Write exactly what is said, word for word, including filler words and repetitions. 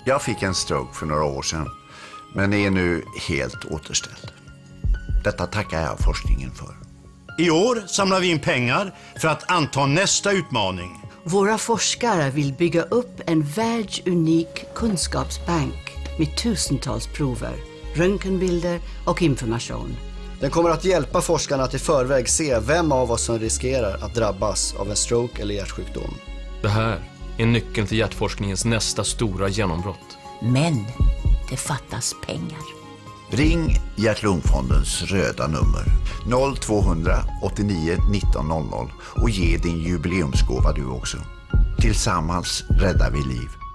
Jag fick en stroke för några år sedan, men är nu helt återställd. Detta tackar jag forskningen för. I år samlar vi in pengar för att anta nästa utmaning. Våra forskare vill bygga upp en världsunik kunskapsbank med tusentals prover, röntgenbilder och information. Den kommer att hjälpa forskarna att i förväg se vem av oss som riskerar att drabbas av en stroke eller hjärtsjukdom. Det här är nyckeln till hjärtforskningens nästa stora genombrott. Men det fattas pengar. Ring Hjärt-Lungfondens röda nummer noll två åttionio nitton noll noll och ge din jubileumsgåva du också. Tillsammans räddar vi liv.